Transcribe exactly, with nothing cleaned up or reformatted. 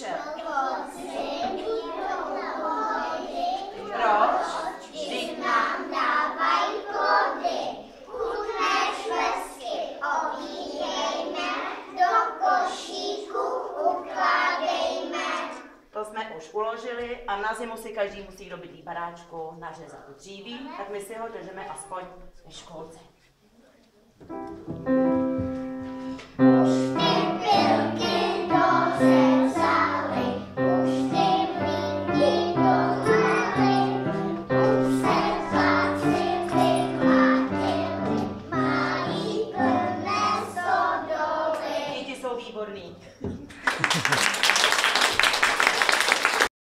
přišel. Proč? Vždyť nám dávají plody. Chutné švestky obíjejme, do košíku ukládejme. To jsme už uložili a na zimu si každý musí do bytlí baráčku nařezat dříví, tak my si ho držíme aspoň ve školce.